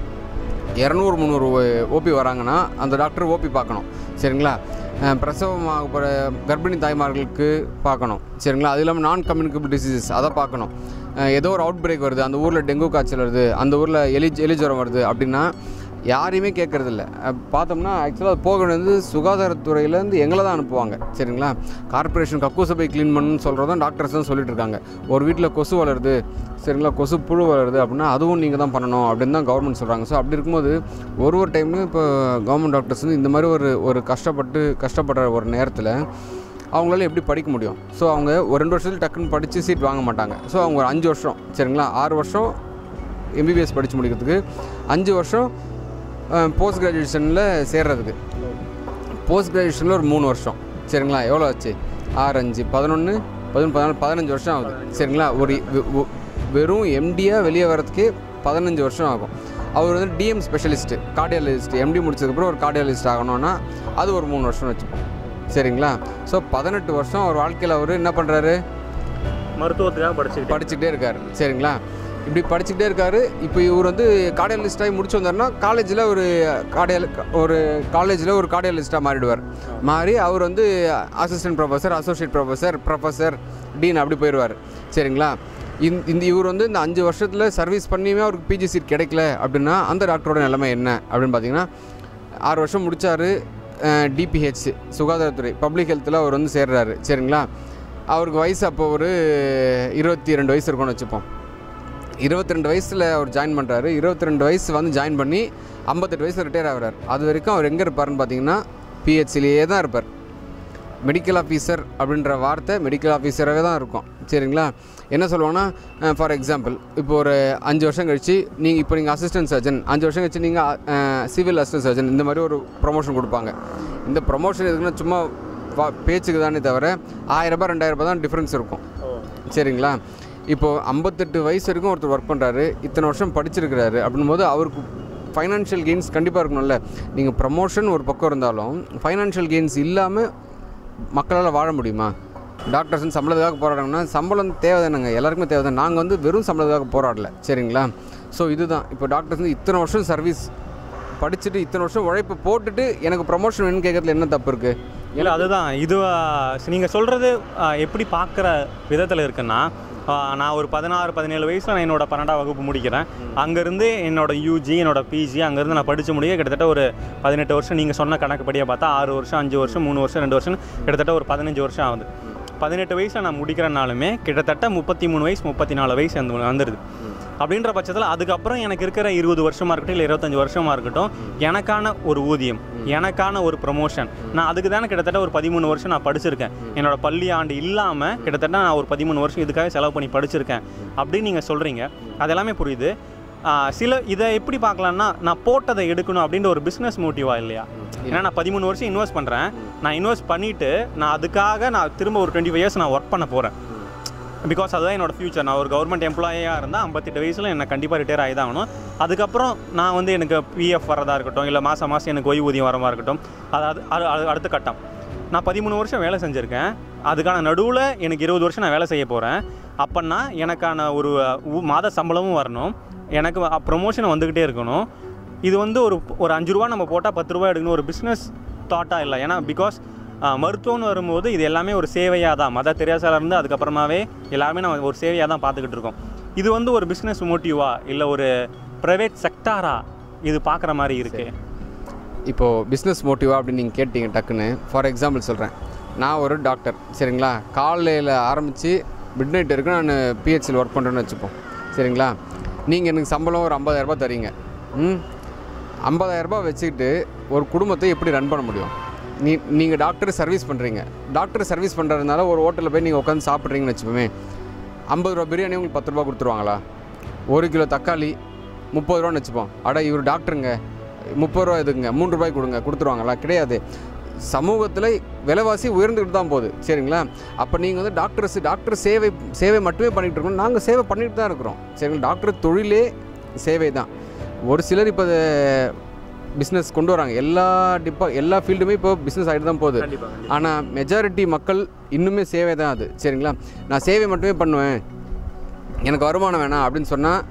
இரநூறு முந்நூறு ஓபி வராங்கன்னா அந்த டாக்டர் ஓபி பார்க்கணும், சரிங்களா. பிரசவமாக போகிற கர்ப்பிணி தாய்மார்களுக்கு பார்க்கணும், சரிங்களா. அது இல்லாமல் நான் கம்யூனிகபிள் டிசீசஸ் அதை பார்க்கணும். ஏதோ ஒரு அவுட் பிரேக் வருது, அந்த ஊரில் டெங்கு காய்ச்சல் வருது, அந்த ஊரில் எலி எலிஜுரம் வருது அப்படின்னா யாரையுமே கேட்குறதில்ல. பார்த்தோம்னா ஆக்சுவலாக அது போக வேண்டியது சுகாதாரத்துறையிலேருந்து எங்களை தான் அனுப்புவாங்க, சரிங்களா. கார்பரேஷன் கக்கூசை போய் க்ளீன் பண்ணுன்னு சொல்கிறது தான் டாக்டர்ஸ் தான் சொல்லிட்டு இருக்காங்க. ஒரு வீட்டில் கொசு வளருது, சரிங்களா, கொசு புழு வளருது அப்படின்னா அதுவும் நீங்கள் தான் பண்ணணும் அப்படின்னு தான் கவர்மெண்ட் சொல்கிறாங்க. ஸோ அப்படி இருக்கும்போது ஒரு ஒரு டைமும் இப்போ கவர்மெண்ட் டாக்டர்ஸ் வந்து இந்த மாதிரி ஒரு ஒரு கஷ்டப்பட்டு கஷ்டப்படுற ஒரு நேரத்தில் அவங்களால எப்படி படிக்க முடியும்? ஸோ அவங்க ஒரு ரெண்டு வருஷத்தில் டக்குன்னு படித்து சீட் வாங்க மாட்டாங்க. ஸோ அவங்க ஒரு அஞ்சு வருஷம், சரிங்களா, ஆறு வருஷம் எம்பிபிஎஸ் படித்து முடிக்கிறதுக்கு, அஞ்சு வருஷம் போஸ்ட் கிராஜுவேஷனில் சேர்றதுக்கு, போஸ்ட் கிராஜுவேஷனில் ஒரு மூணு வருஷம், சரிங்களா. எவ்வளோ ஆச்சு? ஆறு அஞ்சு பதினொன்று பதினொன்று பதினாலு பதினஞ்சு வருஷம் ஆகுது, சரிங்களா. ஒரு வெறும் எம்டியாக வெளியே வரதுக்கே பதினஞ்சு வருஷம் ஆகும். அவர் வந்து டிஎம் ஸ்பெஷலிஸ்ட்டு, கார்டியாலஜிஸ்ட், எம்டி முடிச்சதுக்கப்புறம் ஒரு கார்டியாலஜிஸ்ட் ஆகணும்னா அது ஒரு மூணு வருஷம் வச்சுப்போம், சரிங்களா. ஸோ பதினெட்டு வருஷம் அவர் வாழ்க்கையில் அவர் என்ன பண்ணுறாரு? மருத்துவத்துக்காக படிச்சு படிச்சுக்கிட்டே இருக்கார், சரிங்களா. இப்படி படிச்சுக்கிட்டே இருக்கார். இப்போ இவர் வந்து கார்டியாலஜிஸ்டாகி முடிச்சு வந்தார்னா காலேஜில் ஒரு கார்டியால ஒரு காலேஜில் ஒரு கார்டியாலஜிஸ்ட்டாக மாறிடுவார். மாறி அவர் வந்து assistant professor, associate professor, professor, dean அப்படி போயிடுவார், சரிங்களா. இந்த இந்த இவர் வந்து இந்த அஞ்சு வருஷத்தில் சர்வீஸ் பண்ணியுமே அவருக்கு பிஜி சீட் கிடைக்கல அப்படின்னா அந்த டாக்டரோட நிலைமை என்ன அப்படின்னு பார்த்தீங்கன்னா, ஆறு வருஷம் முடித்தார், டிபிஹெச் சுகாதாரத்துறை பப்ளிக் ஹெல்த்தில் அவர் வந்து சேர்றாரு, சரிங்களா. அவருக்கு வயசு அப்போ ஒரு இருபத்தி ரெண்டு வயசு இருக்கும்னு வச்சுப்போம். இருபத்தி ரெண்டு வயசில் அவர் ஜாயின் பண்ணுறாரு. இருபத்தி ரெண்டு வயசு வந்து ஜாயின் பண்ணி ஐம்பத்தெட்டு வயசில் ரிட்டையர் ஆகிறார். அது வரைக்கும் அவர் எங்கே இருப்பார்னு பார்த்தீங்கன்னா பிஹெச்சிலேயே தான் இருப்பார். மெடிக்கல் ஆஃபீஸர் அப்படின்ற வார்த்தை மெடிக்கல் ஆஃபீஸராகவே தான் இருக்கும். சரிங்களா? என்ன சொல்லுவாங்கன்னா, ஃபார் எக்ஸாம்பிள் இப்போ ஒரு அஞ்சு வருஷம் கழிச்சு நீங்கள் இப்போ நீங்கள் அசிஸ்டன்ட் சர்ஜன், அஞ்சு வருஷம் கழிச்சு நீங்கள் சிவில் அசிஸ்டன்ட் சர்ஜன், இந்த மாதிரி ஒரு ப்ரொமோஷன் கொடுப்பாங்க. இந்த ப்ரொமோஷன் எதுக்குன்னா சும்மா வா பேச்சுக்கு தானே தவிர ஆயிரரூபா ரெண்டாயிரரூபா தான் டிஃப்ரென்ஸ் இருக்கும். சரிங்களா? இப்போது ஐம்பத்தெட்டு வயசு வரைக்கும் ஒருத்தர் ஒர்க் பண்ணுறாரு, இத்தனை வருஷம் படிச்சிருக்கிறாரு அப்படின்போது அவருக்கு ஃபைனான்ஷியல் கெயின்ஸ் கண்டிப்பாக இருக்கணும்ல. நீங்கள் ப்ரமோஷன் ஒரு பக்கம் இருந்தாலும் ஃபைனான்ஷியல் கெயின்ஸ் இல்லாமல் மக்களால் வாழ முடியுமா? டாக்டர்ஸ் சம்பளத்துக்காக போராடுறாங்கன்னா சம்பளம் தேவை தானேங்க, எல்லாருக்குமே தேவை தான். நாங்கள் வந்து வெறும் சம்பளத்துக்காக போராடல. சரிங்களா? ஸோ இதுதான் இப்போ டாக்டர்ஸ் வந்து இத்தனை வருஷம் சர்வீஸ் படிச்சுட்டு இத்தனை வருஷம் உழைப்பு போட்டுட்டு எனக்கு ப்ரமோஷன் வேணும்னு கேட்கறதுல என்ன தப்பு இருக்குது? இல்லை அதுதான் இது நீங்கள் சொல்கிறது எப்படி பார்க்குற விதத்தில் இருக்குன்னா, நான் ஒரு பதினாறு பதினேழு வயசில் நான் என்னோடய பன்னெண்டாம் வகுப்பு முடிக்கிறேன். அங்கேருந்து என்னோடய யூஜி என்னோடய பிஜி அங்கேருந்து நான் படித்து முடிய கிட்டத்தட்ட ஒரு பதினெட்டு வருஷம். நீங்கள் சொன்ன கணக்குப்படியாக பார்த்தா ஆறு வருஷம் அஞ்சு வருஷம் மூணு வருஷம் ரெண்டு வருஷம் கிட்டத்தட்ட ஒரு பதினஞ்சு வருஷம் ஆகுது. பதினெட்டு வயசில் நான் முடிக்கிறனாலுமே கிட்டத்தட்ட முப்பத்தி மூணு வயசு முப்பத்தி நாலு வயசு அந்த வந்துடுது. அப்படின்ற பட்சத்தில் அதுக்கப்புறம் எனக்கு இருக்கிற இருபது வருஷமாக இருக்கட்டும் இல்லை இருபத்தஞ்சி வருஷமாக இருக்கட்டும், எனக்கான ஒரு ஊதியம், எனக்கான ஒரு ப்ரமோஷன், நான் அதுக்கு தானே கிட்டத்தட்ட ஒரு பதிமூணு வருஷம் நான் படிச்சிருக்கேன். என்னோடய பள்ளி ஆண்டு இல்லாமல் கிட்டத்தட்ட நான் ஒரு பதிமூணு வருஷம் இதுக்காக செலவு பண்ணி படிச்சிருக்கேன் அப்படின்னு நீங்கள் சொல்கிறீங்க. அது எல்லாமே புரியுது. சில இதை எப்படி பார்க்கலான்னா, நான் போட்டதை எடுக்கணும் அப்படின்ற ஒரு பிஸ்னஸ் மோட்டிவாக இல்லையா? ஏன்னா நான் பதிமூணு வருஷம் இன்வெஸ்ட் பண்ணுறேன், நான் இன்வெஸ்ட் பண்ணிவிட்டு நான் அதுக்காக நான் திரும்ப ஒரு டுவெண்ட்டி ஃபைவ் இயர்ஸ் நான் ஒர்க் பண்ண போகிறேன். பிகாஸ் அதுதான் என்னோடய ஃப்யூச்சர். நான் ஒரு கவர்மெண்ட் எம்ப்ளாயியாக இருந்தால் ஐம்பத்தெட்டு வயசில் என்னை கண்டிப்பாக ரிட்டையர் ஆகி தான் ஆகணும். அதுக்கப்புறம் நான் வந்து எனக்கு பிஎஃப் வரதாக இருக்கட்டும் இல்லை மாதம் மாதம் எனக்கு ஓய்வூதியம் வரமாக இருக்கட்டும், அதாவது அது அடுத்த கட்டம். நான் பதிமூணு வருஷம் வேலை செஞ்சுருக்கேன், அதுக்கான நடுவில் எனக்கு இருபது வருஷம் நான் வேலை செய்ய போகிறேன். அப்போன்னா எனக்கான ஒரு மாத சம்பளமும் வரணும், எனக்கு ப்ரொமோஷன் வந்துக்கிட்டே இருக்கணும். இது வந்து ஒரு ஒரு அஞ்சு ரூபா நம்ம போட்டால் பத்து ரூபா எடுக்கணும், ஒரு பிஸ்னஸ் தாட்டாக இல்லை. ஏன்னா பிகாஸ் மருத்துவம்னு வரும்போது இது எல்லாமே ஒரு சேவையாக தான், மத தெரேசாலேருந்து அதுக்கப்புறமாவே எல்லாருமே நம்ம ஒரு சேவையாக தான் பார்த்துக்கிட்டு இருக்கோம். இது வந்து ஒரு பிஸ்னஸ் மோட்டிவா இல்லை ஒரு ப்ரைவேட் செக்டாரா இது பார்க்குற மாதிரி இருக்குது? இப்போது பிஸ்னஸ் மோட்டிவா அப்படின்னு நீங்கள் கேட்டீங்க டக்குன்னு. ஃபார் எக்ஸாம்பிள் சொல்கிறேன், நான் ஒரு டாக்டர். சரிங்களா? காலையில் ஆரம்பித்து மிட் நைட் வரைக்கும் நான் பிஹெச்சில் ஒர்க் பண்ணுறேன்னு வச்சுப்போம். சரிங்களா? நீங்கள் எனக்கு சம்பளம் ஒரு ஐம்பதாயிரரூபா தரீங்க. ம் ஐம்பதாயிரரூபா வச்சுக்கிட்டு ஒரு குடும்பத்தை எப்படி ரன் பண்ண முடியும்? நீ நீங்கள் டாக்டர் சர்வீஸ் பண்ணுறீங்க, டாக்டர் சர்வீஸ் பண்ணுறதுனால ஒரு ஹோட்டலில் போய் நீங்கள் உட்காந்து சாப்பிட்றீங்கன்னு வச்சுப்போமே, ஐம்பது ரூபா பிரியாணி உங்களுக்கு பத்து ரூபா கொடுத்துருவாங்களா? ஒரு கிலோ தக்காளி முப்பது ரூபான்னு வச்சுப்போம், அட இவர் டாக்டருங்க முப்பது ரூபா எதுக்குங்க மூன்று ரூபாய்க்கு கொடுங்க, கொடுத்துருவாங்களா? கிடையாது. சமூகத்தில் விலைவாசி உயர்ந்துக்கிட்டு தான் போகுது. சரிங்களா? அப்போ நீங்கள் வந்து டாக்டர்ஸ் டாக்டர் சேவை சேவை மட்டுமே பண்ணிகிட்டு இருக்கணும். நாங்கள் சேவை பண்ணிட்டு தான் இருக்கிறோம். சரிங்களா? டாக்டர் தொழிலே சேவை தான். ஒரு சிலர் இப்போ பிஸ்னஸ் கொண்டு வராங்க, எல்லா டிப்பா எல்லா ஃபீல்டுமே இப்போ பிஸ்னஸ் ஆகிட்டு தான் போகுது. ஆனால் மெஜாரிட்டி மக்கள் இன்னுமே சேவை தான் அது. சரிங்களா? நான் சேவை மட்டுமே பண்ணுவேன், எனக்கு வருமானம் வேணாம் அப்படின்னு சொன்னால்,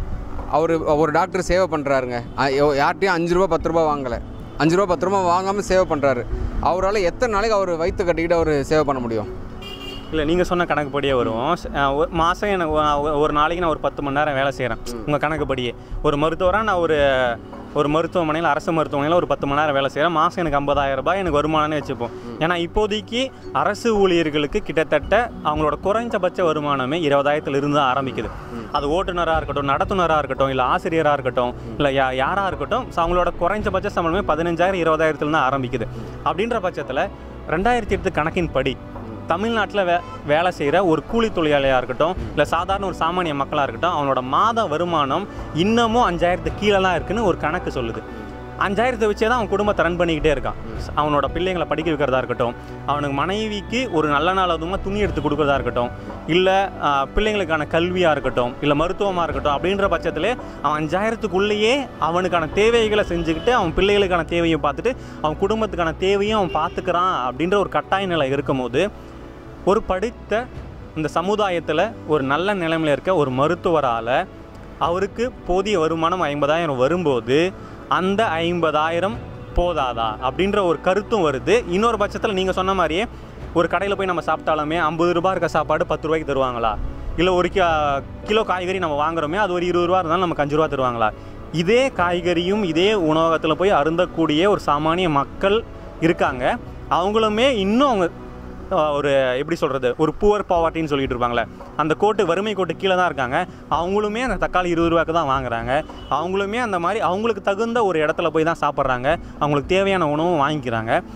அவர் ஒரு டாக்டர் சேவை பண்ணுறாருங்க, யார்கிட்டையும் அஞ்சு ரூபா பத்து ரூபா வாங்கலை, அஞ்சு ரூபா பத்து ரூபா வாங்காமல் சேவை பண்ணுறாரு. அவரால் எத்தனை நாளைக்கு அவர் வயிற்று கட்டிக்கிட்டு அவர் சேவை பண்ண முடியும்? இல்லை நீங்கள் சொன்ன கணக்குப்படியே வரும். மாதம் எனக்கு ஒரு நாளைக்கு நான் ஒரு பத்து மணி நேரம் வேலை செய்கிறேன் உங்கள் கணக்குப்படியே. ஒரு மருத்துவராக நான் ஒரு ஒரு மருத்துவமனையில் அரசு மருத்துவமனையில் ஒரு பத்து மணி நேரம் வேலை செய்கிறேன். மாதம் எனக்கு ஐம்பதாயிரம் ரூபாய் எனக்கு வருமானம்னு வச்சுப்போம். ஏன்னா இப்போதைக்கு அரசு ஊழியர்களுக்கு கிட்டத்தட்ட அவங்களோட குறைஞ்சபட்ச வருமானமே இருபதாயிரத்துல இருந்து தான் ஆரம்பிக்குது. அது ஓட்டுநராக இருக்கட்டும், நடத்துனராக இருக்கட்டும், இல்லை ஆசிரியராக இருக்கட்டும், இல்லை யா யாராக இருக்கட்டும், அவங்களோட குறைஞ்சபட்ச சம்பளமே பதினஞ்சாயிரம் இருபதாயிரத்துல தான் ஆரம்பிக்குது. அப்படின்ற பட்சத்தில் ரெண்டாயிரத்தி எட்டு கணக்கின் படி தமிழ்நாட்டில் வே வேலை செய்கிற ஒரு கூலி தொழிலாளியாக இருக்கட்டும், இல்லை சாதாரண ஒரு சாமானிய மக்களாக இருக்கட்டும், அவனோட மாத வருமானம் இன்னமும் அஞ்சாயிரத்துக்கு கீழெலாம் இருக்குதுன்னு ஒரு கணக்கு சொல்லுது. அஞ்சாயிரத்தை வச்சே தான் அவன் குடும்பத்தை ரன் பண்ணிக்கிட்டே இருக்கான். அவனோட பிள்ளைங்களை படிக்க வைக்கிறதா இருக்கட்டும், அவனுக்கு மனைவிக்கு ஒரு நல்ல நாள் அதுவுமா துணி எடுத்து கொடுக்குறதா இருக்கட்டும், இல்லை பிள்ளைங்களுக்கான கல்வியாக இருக்கட்டும், இல்லை மருத்துவமாக இருக்கட்டும், அப்படின்ற பட்சத்தில் அவன் அஞ்சாயிரத்துக்குள்ளேயே அவனுக்கான தேவைகளை செஞ்சுக்கிட்டு அவன் பிள்ளைகளுக்கான தேவையை பார்த்துட்டு அவன் குடும்பத்துக்கான தேவையும் அவன் பார்த்துக்கிறான். அப்படின்ற ஒரு கட்டாய நிலை இருக்கும் போது, ஒரு படித்த இந்த சமுதாயத்தில் ஒரு நல்ல நிலைமையில் இருக்க ஒரு மருத்துவரால் அவருக்கு போதிய வருமானம் ஐம்பதாயிரம் வரும்போது அந்த ஐம்பதாயிரம் போதாதா அப்படின்ற ஒரு கருத்தும் வருது. இன்னொரு பட்சத்தில் நீங்கள் சொன்ன மாதிரியே ஒரு கடையில் போய் நம்ம சாப்பிட்டாலுமே ஐம்பது ரூபா இருக்க சாப்பாடு பத்து ரூபாய்க்கு தருவாங்களா? இல்லை ஒரு கிலோ காய்கறி நம்ம வாங்குறோமே அது ஒரு இருபது ரூபா இருந்தாலும் நமக்கு அஞ்சு ரூபா தருவாங்களா? இதே காய்கறியும் இதே உணவகத்தில் போய் அருந்தக்கூடிய ஒரு சாமானிய மக்கள் இருக்காங்க. அவங்களுமே இன்னும் அவங்க ஒரு எப்படி சொல்கிறது, ஒரு புவர் பாவர்ட்டின்னு சொல்லிட்டு இருப்பாங்களே, அந்த கோட்டு வறுமை கோட்டு கீழே தான் இருக்காங்க. அவங்களுமே அந்த தக்காளி இருபது ரூபாய்க்கு தான் வாங்குறாங்க. அவங்களுமே அந்த மாதிரி அவங்களுக்கு தகுந்த ஒரு இடத்துல போய் தான் சாப்பிட்றாங்க, அவங்களுக்கு தேவையான உணவும் வாங்கிக்கிறாங்க.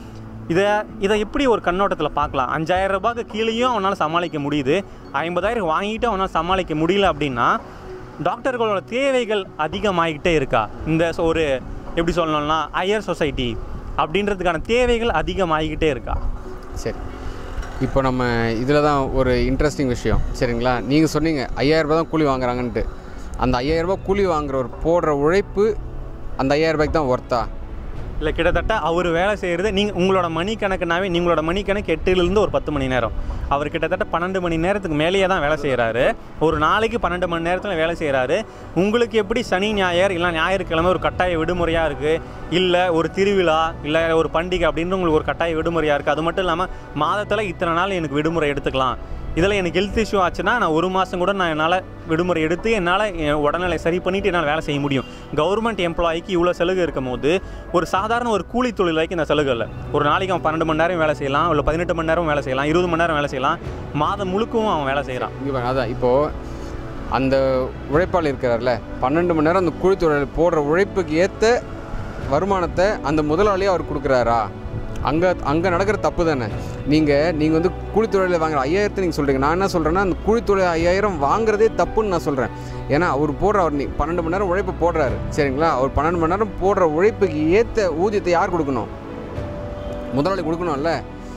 இதை இதை எப்படி ஒரு கண்ணோட்டத்தில் பார்க்கலாம்? அஞ்சாயிரம் ரூபாய்க்கு கீழேயும் அவனால் சமாளிக்க முடியுது, ஐம்பதாயிரம் வாங்கிட்டு அவனால் சமாளிக்க முடியல அப்படின்னா டாக்டர்களோட தேவைகள் அதிகமாகிக்கிட்டே இருக்கா? இந்த ஒரு எப்படி சொல்லணும்னா ஹையர் சொசைட்டி அப்படின்றதுக்கான தேவைகள் அதிகமாகிக்கிட்டே இருக்கா? சரி, இப்போ நம்ம இதில் தான் ஒரு இன்ட்ரெஸ்டிங் விஷயம். சரிங்களா, நீங்கள் சொன்னீங்க ஐயாயிரரூபா தான் கூலி வாங்குறாங்கன்ட்டு. அந்த ஐயாயிரரூபா கூலி வாங்குற ஒரு போடுற உழைப்பு அந்த ஐயாயிரரூபாய்க்கு தான் ஒர்த்தா? இல்லை, கிட்டத்தட்ட அவர் வேலை செய்கிறது நீங்கள் உங்களோட மணி கணக்குனாவே நீங்களோட மணி கணக்கு எட்டுலேருந்து ஒரு பத்து மணி நேரம். அவர் கிட்டத்தட்ட பன்னெண்டு மணி நேரத்துக்கு மேலேயே தான் வேலை செய்கிறாரு. ஒரு நாளைக்கு பன்னெண்டு மணி நேரத்தில் வேலை செய்கிறாரு. உங்களுக்கு எப்படி சனி ஞாயிறு இல்லை ஞாயிற்றுக்கிழமை ஒரு கட்டாய விடுமுறையாக இருக்குது, இல்லை ஒரு திருவிழா இல்லை ஒரு பண்டிகை அப்படின்னு உங்களுக்கு ஒரு கட்டாய விடுமுறையாக இருக்குது. அது மட்டும் இல்லாமல் மாதத்தில் இத்தனை நாள் எனக்கு விடுமுறை எடுத்துக்கலாம். இதில் எனக்கு ஹெல்த் இஷ்யூ ஆச்சுன்னா நான் ஒரு மாதம் கூட நான் என்னால் விடுமுறை எடுத்து என்னால் என் உடல்நிலை சரி பண்ணிவிட்டு என்னால் வேலை செய்ய முடியும். கவர்மெண்ட் எம்ப்ளாய்க்கு இவ்வளோ சலுகை இருக்கும் போது ஒரு சாதாரண ஒரு கூலி தொழிலாளிக்கு இந்த சலுகை இல்லை. ஒரு நாளைக்கு அவன் பன்னெண்டு மணி நேரம் வேலை செய்யலாம், இல்லை பதினெட்டு மணி நேரம் வேலை செய்யலாம், இருபது மணி நேரம் வேலை செய்யலாம், மாதம் முழுக்கவும் அவன் வேலை செய்கிறான். இங்கே அதான் இப்போது அந்த உழைப்பாளி இருக்கிறார்ல, பன்னெண்டு மணி நேரம் அந்த கூலி தொழிலாளி போடுற உழைப்புக்கு ஏற்ற வருமானத்தை அந்த முதலாளியாக அவர் கொடுக்குறாரா? அங்கே அங்கே நடக்கிற தப்பு தானே. நீங்கள் நீங்கள் வந்து கூலித்தொழிலில் வாங்குற ஐயாயிரத்தை நீங்கள் சொல்கிறீங்க. நான் என்ன சொல்கிறேன்னா அந்த கூலித்தொழில் ஐயாயிரம் வாங்குறதே தப்புன்னு நான் சொல்கிறேன். ஏன்னா அவர் போடுற அவர் நீ பன்னெண்டு மணி நேரம் உழைப்பு போடுறாரு. சரிங்களா, அவர் பன்னெண்டு மணி நேரம் போடுற உழைப்புக்கு ஏற்ற ஊதியத்தை யார் கொடுக்கணும்? முதலாளி கொடுக்கணும்ல.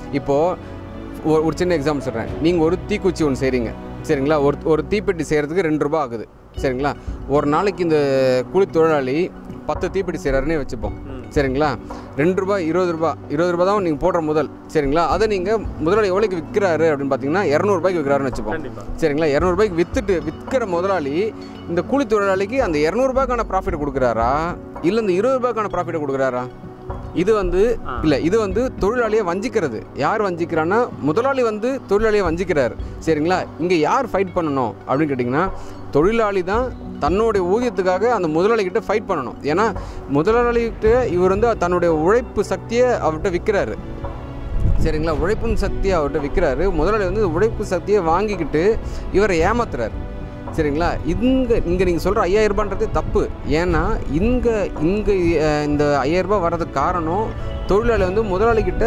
இப்போது ஒரு சின்ன எக்ஸாம்பிள் சொல்கிறேன். நீங்கள் ஒரு தீக்குச்சி ஒன்று செய்கிறீங்க. சரிங்களா, ஒரு ஒரு தீப்பெட்டி செய்கிறதுக்கு ரெண்டு ரூபா ஆகுது. சரிங்களா, ஒரு நாளைக்கு இந்த கூலி தொழிலாளி பத்து தீப்பெட்டி செய்கிறாருன்னே வச்சுப்போம். சரிங்களா, ரெண்டு ரூபா இருபது ரூபா இருபது ரூபா தான் நீங்கள் போடுற முதல். சரிங்களா, அதை நீங்கள் முதலாளி எவ்வளோக்கு விற்கிறாரு அப்படின்னு பார்த்தீங்கன்னா இரநூறுபாய்க்கு விற்கிறாருன்னு வச்சுப்போம். சரிங்களா, இரநூறுபாய்க்கு விற்றுட்டு விற்கிற முதலாளி இந்த கூலி தொழிலாளிக்கு அந்த இரநூறுபாய்க்கான ப்ராஃபிட் கொடுக்குறாரா இல்லை இந்த இருபது ரூபாய்க்கான ப்ராஃபிட்டை கொடுக்குறாரா? இது வந்து இல்லை, இது வந்து தொழிலாளியை வஞ்சிக்கிறது. யார் வஞ்சிக்கிறான்னா முதலாளி வந்து தொழிலாளியை வஞ்சிக்கிறாரு. சரிங்களா, இங்கே யார் ஃபைட் பண்ணணும் அப்படின்னு கேட்டிங்கன்னா தொழிலாளி தான் தன்னுடைய ஊதியத்துக்காக அந்த முதலாளிகிட்ட ஃபைட் பண்ணணும். ஏன்னா முதலாளிகிட்ட இவர் வந்து தன்னுடைய உழைப்பு சக்தியை அவர்கிட்ட விற்கிறாரு. சரிங்களா, உழைப்பு சக்தியை அவர்கிட்ட விற்கிறாரு. முதலாளி வந்து உழைப்பு சக்தியை வாங்கிக்கிட்டு இவரை ஏமாத்துறாரு. சரிங்களா, இங்கே இங்கே நீங்கள் சொல்கிற ஐயாயிரம் ரூபான்றது தப்பு. ஏன்னா இங்கே இங்கே இந்த ஐயாயிரம் ரூபாய் வர்றதுக்கு காரணம் தொழிலாளி வந்து முதலாளிகிட்ட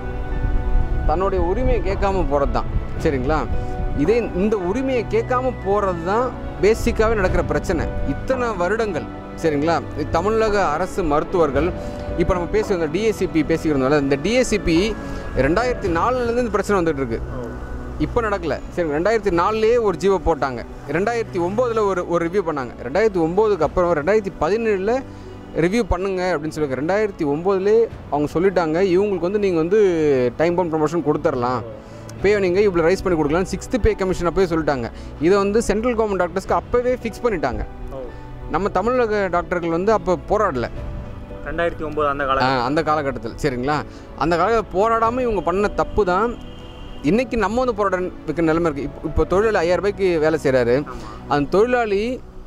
தன்னுடைய உரிமையை கேட்காம போகிறது தான். சரிங்களா, இதே இந்த உரிமையை கேட்காம போகிறது தான் பேசிக்காகவே நடக்கிற பிரச்சனை இத்தனை வருடங்கள். சரிங்களா, தமிழக அரசு மருத்துவர்கள் இப்போ நம்ம பேசி வந்த டிஏசிபி பேசிக்கிறதுனால இந்த டிஏசிபி ரெண்டாயிரத்தி நாலுலேருந்து இந்த பிரச்சனை வந்துட்டு இருக்கு. இப்போ நடக்கலை. சரி, ரெண்டாயிரத்தி நாலுலேயே ஒரு ஜீவோ போட்டாங்க. ரெண்டாயிரத்தி ஒம்போதில் ஒரு ஒரு ரிவ்யூ பண்ணாங்க. ரெண்டாயிரத்தி ஒம்போதுக்கு அப்புறம் ரெண்டாயிரத்தி பதினேழில் ரிவ்யூ பண்ணுங்க அப்படின்னு சொல்லுவாங்க. ரெண்டாயிரத்தி ஒம்போதுலேயே அவங்க சொல்லிட்டாங்க இவங்களுக்கு வந்து நீங்கள் வந்து டைம் பவுண்ட் ப்ரமோஷன் கொடுத்துடலாம், பே நீங்கள் இவ்வளோ ரைஸ் பண்ணி கொடுக்கலாம். சிக்ஸ்த்து பே கமிஷன் அப்போவே சொல்லிட்டாங்க. இதை வந்து சென்ட்ரல் கவர்மெண்ட் டாக்டர்ஸ்க்கு அப்போவே ஃபிக்ஸ் பண்ணிட்டாங்க. நம்ம தமிழக டாக்டர்கள் வந்து அப்போ போராடலை. ரெண்டாயிரத்தி ஒம்பது அந்த கால அந்த காலகட்டத்தில். சரிங்களா, அந்த காலகட்டத்தில் போராடாமல் இவங்க பண்ண தப்பு தான் இன்றைக்கி நம்ம வந்து போராட வைக்கிற நிலைமை இருக்குது. இப்போ இப்போ தொழிலாளி ஐயாயிரம் ரூபாய்க்கு வேலை செய்கிறாரு. அந்த தொழிலாளி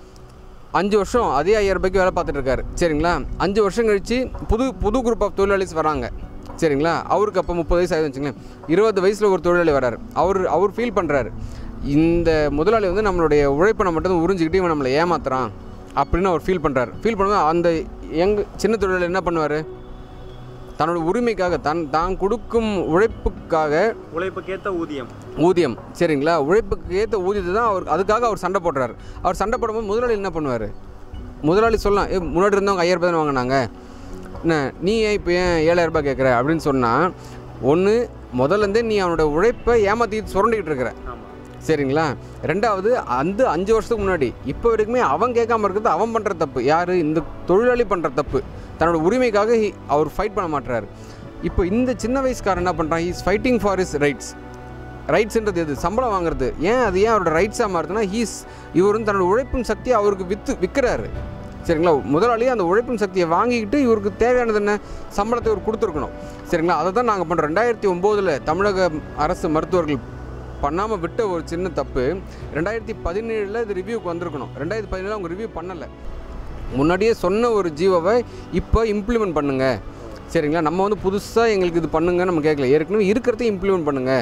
அஞ்சு வருஷம் அதே ஐயாயிரம் ரூபாய்க்கு வேலை பார்த்துட்டு இருக்காரு. சரிங்களா, அஞ்சு வருஷம் கழித்து புது புது குரூப் ஆஃப் தொழிலாளிஸ் வராங்க. சரிங்களா, அவருக்கு அப்போ முப்பது வயசு ஆகுதுன்னு வச்சுங்களேன். இருபது வயசில் ஒரு தொழிலாளி வராரு. அவர் அவர் ஃபீல் பண்ணுறாரு இந்த முதலாளி வந்து நம்மளுடைய உழைப்பை நம்ம மட்டும் உறிஞ்சிக்கிட்டு இவன் நம்மளை ஏமாத்துறான் அப்படின்னு அவர் ஃபீல் பண்ணுறாரு. ஃபீல் பண்ணும்போது அந்த எங்க சின்ன தொழிலாளி என்ன பண்ணுவார்? தன்னோட உரிமைக்காக தன் தான் கொடுக்கும் உழைப்புக்காக உழைப்புக்கேற்ற ஊதியம் ஊதியம் சரிங்களா, உழைப்புக்கு ஏற்ற ஊதியத்தை தான் அவர் அதுக்காக அவர் சண்டை போடுறாரு. அவர் சண்டை போடும்போது முதலாளி என்ன பண்ணுவார்? முதலாளி சொல்லலாம், ஏ முன்னாடி இருந்தவங்க ஐயாயிரம் ரூபாய் வாங்கினாங்க, என்ன நீ ஏன் இப்போ ஏன் ஏழாயிரம் ரூபாய் கேட்குற அப்படின்னு சொன்னால், ஒன்று முதல்லேருந்தே நீ அவனோட உழைப்பை ஏமாற்றி சுரண்டிக்கிட்டு இருக்கிற. சரிங்களா, ரெண்டாவது அந்த அஞ்சு வருஷத்துக்கு முன்னாடி இப்போ வரைக்குமே அவன் கேட்காம இருக்கிறது அவன் பண்ணுற தப்பு. யார்? இந்த தொழிலாளி பண்ணுற தப்பு. தன்னோட உரிமைக்காக அவர் ஃபைட் பண்ண மாட்டுறாரு. இப்போ இந்த சின்ன வயசுக்காரன் என்ன பண்ணுறான்? He's fighting for his rights. ரைட்ஸ்ன்றது எது? சம்பளம் வாங்குறது. ஏன் அது ஏன் அவரோட ரைட்ஸாக மாறுதுன்னா, ஹீஸ் இவர் வந்து தன்னோட உழைப்பின் சக்தியை அவருக்கு விற்று விற்கிறாரு. சரிங்களா, முதலாளியே அந்த உழைப்பின் சக்தியை வாங்கிக்கிட்டு இவருக்கு தேவையானது என்ன? சம்பளத்தை இவர் கொடுத்துருக்கணும். சரிங்களா, அதை தான் நாங்கள் பண்ணுறோம். ரெண்டாயிரத்தி ஒம்போதில் தமிழக அரசு மருத்துவர்கள் பண்ணாமல் விட்ட ஒரு சின்ன தப்பு ரெண்டாயிரத்தி பதினேழில் இது ரிவ்யூக்கு வந்திருக்கணும். ரெண்டாயிரத்தி பதினேழில் அவங்க ரிவ்யூ பண்ணலை. முன்னாடியே சொன்ன ஒரு ஜீவோவை இப்போ இம்ப்ளிமெண்ட் பண்ணுங்கள். சரிங்களா, நம்ம வந்து புதுசாக எங்களுக்கு இது பண்ணுங்கன்னு நம்ம கேட்கல, ஏற்கனவே இருக்கிறதையும் இம்ப்ளிமெண்ட் பண்ணுங்கள்.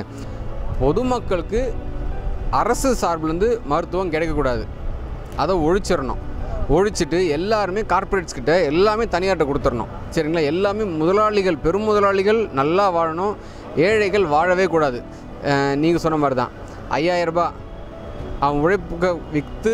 பொதுமக்களுக்கு அரசு சார்பிலேருந்து மருத்துவம் கிடைக்கக்கூடாது, அதை ஒழிச்சிடணும். ஒழிச்சிட்டு எல்லாருமே கார்ப்பரேட்ஸ் கிட்ட எல்லாமே தனியார்ட்ட கொடுத்துடணும். சரிங்களா? எல்லாமே முதலாளிகள், பெரும் முதலாளிகள் நல்லா வாழணும், ஏழைகள் வாழவே கூடாது. நீங்கள் சொன்ன மாதிரி தான் ஐயாயிரரூபா அவன் உழைப்புக்கு விற்று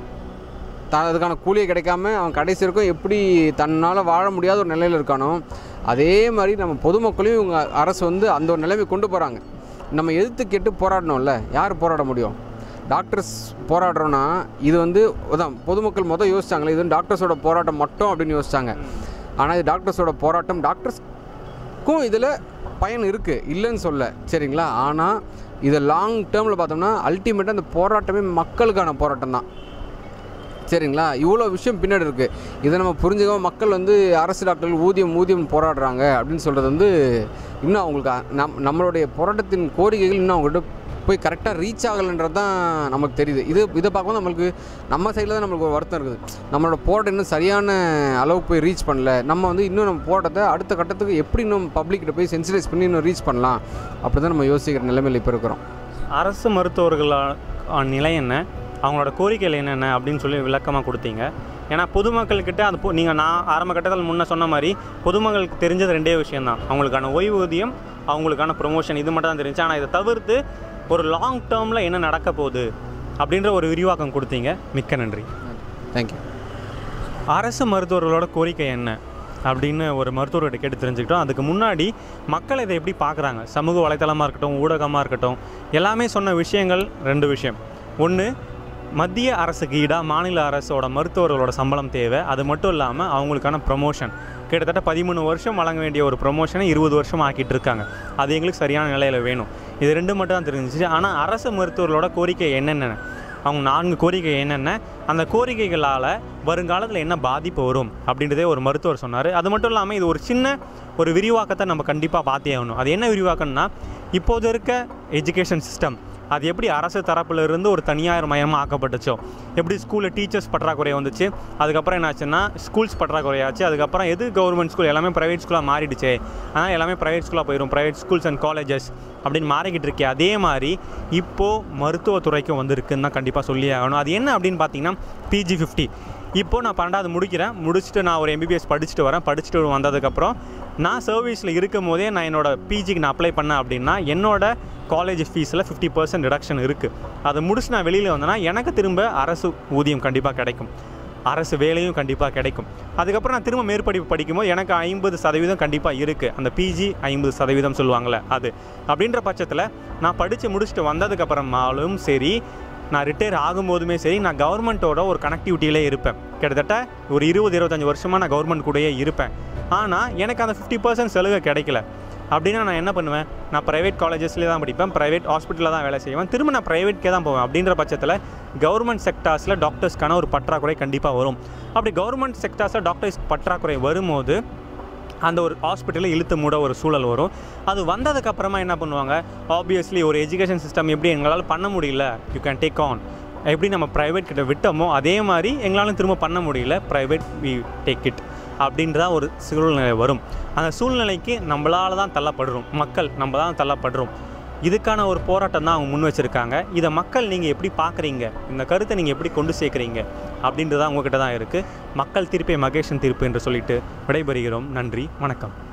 த அதுக்கான கூலியை கிடைக்காம அவன் கடைசி வரைக்கும் எப்படி தன்னால் வாழ முடியாத ஒரு நிலையில் இருக்கானோ, அதே மாதிரி நம்ம பொதுமக்களையும் இவங்க அரசு வந்து அந்த ஒரு நிலைமை கொண்டு போகிறாங்க. நம்ம எதிர்த்து கேட்டு போராடணும்ல, யார் போராட முடியும்? டாக்டர்ஸ் போராடுறோன்னா இது வந்து அதான் பொதுமக்கள் மொதல் யோசிச்சாங்களே, இது டாக்டர்ஸோட போராட்டம் மட்டும் அப்படின்னு யோசிச்சாங்க. ஆனால் இது டாக்டர்ஸோட போராட்டம், டாக்டர்ஸ்க்கும் இதில் பயன் இருக்குது, இல்லைன்னு சொல்ல. சரிங்களா? ஆனால் இதை லாங் டேர்மில் பார்த்தோம்னா அல்டிமேட்டாக அந்த போராட்டமே மக்களுக்கான போராட்டம் தான். சரிங்களா? இவ்வளோ விஷயம் பின்னாடி இருக்குது. இதை நம்ம புரிஞ்சுக்காம மக்கள் வந்து அரசு டாக்டர்கள் ஊதியம் ஊதியம் போராடுறாங்க அப்படின்னு சொல்கிறது வந்து இன்னும் அவங்களுக்கு நம் நம்மளுடைய போராட்டத்தின் கோரிக்கைகள் இன்னும் அவங்கள்ட்ட போய் கரெக்டாக ரீச் ஆகலைன்றது தான் நமக்கு தெரியுது. இது இதை பார்க்கும்போது நம்மளுக்கு நம்ம சைடில் தான் நம்மளுக்கு ஒரு வருத்தம் இருக்குது. நம்மளோட போராட்டம் இன்னும் சரியான அளவுக்கு போய் ரீச் பண்ணல. நம்ம வந்து இன்னும் நம்ம போராட்டத்தை அடுத்த கட்டத்துக்கு எப்படி இன்னும் பப்ளிக்கிட்ட போய் சென்சிடைஸ் பண்ணி இன்னும் ரீச் பண்ணலாம் அப்படி தான் நம்ம யோசிக்கிற நிலைமையில் இப்போ இருக்கிறோம். அரசு மருத்துவர்களான நிலை என்ன, அவங்களோட கோரிக்கைகள் என்னென்ன அப்படின்னு சொல்லி விளக்கமாக கொடுத்தீங்க. ஏன்னா பொதுமக்கள்கிட்ட அது நீங்கள் நான் ஆரம்ப கட்டத்தில் முன்னே சொன்ன மாதிரி பொதுமக்களுக்கு தெரிஞ்சது ரெண்டே விஷயந்தான், அவங்களுக்கான ஓய்வூதியம், அவங்களுக்கான ப்ரொமோஷன், இது மட்டும் தான் தெரிஞ்சு. ஆனால் இதை தவிர்த்து ஒரு லாங் டேர்மில் என்ன நடக்க போகுது அப்படின்ற ஒரு விரிவாக்கம் கொடுத்தீங்க. மிக்க நன்றி. தேங்க்யூ. அரசு மருத்துவர்களோட கோரிக்கை என்ன அப்படின்னு ஒரு மருத்துவர்கிட்ட கேட்டு தெரிஞ்சுக்கிட்டோம். அதுக்கு முன்னாடி மக்கள் இதை எப்படி பார்க்குறாங்க, சமூக வலைத்தளமாக இருக்கட்டும், ஊடகமாக இருக்கட்டும், எல்லாமே சொன்ன விஷயங்கள் ரெண்டு விஷயம். ஒன்று, மத்திய அரசுக்கு ஈடாக மாநில அரசோட மருத்துவர்களோட சம்பளம் தேவை. அது மட்டும் இல்லாமல் அவங்களுக்கான ப்ரொமோஷன், கிட்டத்தட்ட பதிமூணு வருஷம் வழங்க வேண்டிய ஒரு ப்ரொமோஷனை இருபது வருஷம் ஆக்கிட்டு இருக்காங்க. அது எங்களுக்கு சரியான நிலையில் வேணும். இது ரெண்டு மட்டும் தான் தெரிஞ்சிச்சு. ஆனால் அரசு மருத்துவர்களோட கோரிக்கை என்னென்ன, அவங்க நான்கு கோரிக்கை என்னென்ன, அந்த கோரிக்கைகளால் வருங்காலத்தில் என்ன பாதிப்பு வரும் அப்படின்றதே ஒரு மருத்துவர் சொன்னார். அது மட்டும் இல்லாமல் இது ஒரு சின்ன ஒரு விரிவாக்கத்தை நம்ம கண்டிப்பாக பார்த்தே ஆகணும். அது என்ன விரிவாக்கம்னா, இப்போது இருக்க எஜுகேஷன் சிஸ்டம் அது எப்படி அரசு தரப்புல இருந்து ஒரு தனியார் மயமாக ஆக்கப்பட்டுச்சோ, எப்படி ஸ்கூலில் டீச்சர்ஸ் பற்றாக்குறை வந்துச்சு, அதுக்கப்புறம் என்னாச்சுன்னா ஸ்கூல்ஸ் பற்றாக்குறையாச்சு, அதுக்கப்புறம் எது கவர்மெண்ட் ஸ்கூல் எல்லாமே ப்ரைவேட் ஸ்கூலாக மாறிடுச்சு, ஆனால் எல்லாமே ப்ரைவேட் ஸ்கூலாக போயிடும், ப்ரைவேட் ஸ்கூல்ஸ் அண்ட் காலேஜஸ் அப்படின்னு மாறிக்கிட்டு இருக்கே. அதே மாதிரி இப்போது மருத்துவத்துறைக்கும் வந்திருக்குன்னு தான் கண்டிப்பாக சொல்லி ஆகணும். அது என்ன அப்படின்னு பார்த்தீங்கன்னா பிஜி ஃபிஃப்டி. இப்போது நான் பன்னெண்டாவது முடிக்கிறேன், முடிச்சுட்டு நான் ஒரு எம்பிபிஎஸ் படிச்சுட்டு வரேன். படிச்சுட்டு வந்ததுக்கப்புறம் நான் சர்வீஸில் இருக்கும் போதே நான் என்னோடய பிஜிக்கு நான் அப்ளை பண்ணேன் அப்படின்னா என்னோட காலேஜ் ஃபீஸில் ஃபிஃப்டி பர்சன்ட் ரிடக்ஷன் இருக்குது. அதை முடிச்சு நான் வெளியில் வந்தேன்னா எனக்கு திரும்ப அரசு ஊதியம் கண்டிப்பாக கிடைக்கும், அரசு வேலையும் கண்டிப்பாக கிடைக்கும். அதுக்கப்புறம் நான் திரும்ப மேற்படிப்பு படிக்கும்போது எனக்கு ஐம்பது சதவீதம் கண்டிப்பாக இருக்குது, அந்த பிஜி ஐம்பது சதவீதம் சொல்லுவாங்கள்ல அது. அப்படின்ற பட்சத்தில் நான் படித்து முடிச்சுட்டு வந்ததுக்கப்புறமாலும் சரி, நான் ரிட்டையர் ஆகும்போதுமே சரி, நான் கவர்மெண்ட்டோட ஒரு கனெக்டிவிட்டியிலே இருப்பேன். கிட்டத்தட்ட ஒரு இருபது இருபத்தஞ்சி வருஷமாக நான் கவர்மெண்ட் கூடயே இருப்பேன். ஆனால் எனக்கு அந்த ஃபிஃப்டி பர்சன்ட் சலுகை கிடைக்கல அப்படின்னா நான் என்ன பண்ணுவேன், நான் ப்ரைவேட் காலேஜஸ்லேயே தான் படிப்பேன், ப்ரைவேட் ஹாஸ்பிட்டலில் தான் வேலை செய்வேன், திரும்ப நான் ப்ரைவேட்கே தான் போவேன். அப்படின்ற பட்சத்தில் கவர்மெண்ட் செக்டார்ஸில் டாக்டர்ஸ்க்கான ஒரு பற்றாக்குறை கண்டிப்பாக வரும். அப்படி கவர்மெண்ட் செக்டார்ஸில் டாக்டர்ஸ் பற்றாக்குறை வரும்போது அந்த ஒரு ஹாஸ்பிட்டலில் இழுத்து மூட ஒரு சூழல் வரும். அது வந்ததுக்கப்புறமா என்ன பண்ணுவாங்க, ஆப்வியஸ்லி ஒரு எஜுகேஷன் சிஸ்டம் எப்படி எங்களால் பண்ண முடியல, யூ கேன் டேக் ஆன், எப்படி நம்ம ப்ரைவேட் கிட்ட விட்டோமோ அதே மாதிரி எங்களாலும் திரும்ப பண்ண முடியல, ப்ரைவேட் வி டேக் இட் அப்படின்றத ஒரு சூழ்நிலை வரும். அந்த சூழ்நிலைக்கு நம்மளால தான் தள்ளப்படுறோம், மக்கள் நம்ம தான் தள்ளப்படுறோம். இதுக்கான ஒரு போராட்டம் தான் அவங்க முன் வச்சுருக்காங்க. இதை மக்கள் நீங்கள் எப்படி பார்க்குறீங்க, இந்த கருத்தை நீங்கள் எப்படி கொண்டு சேர்க்குறீங்க அப்படின்றதான் உங்ககிட்ட தான் இருக்குது. மக்கள் தீர்ப்பே மகேஷன் தீர்ப்பு என்று சொல்லிட்டு விடைபெறுகிறோம். நன்றி, வணக்கம்.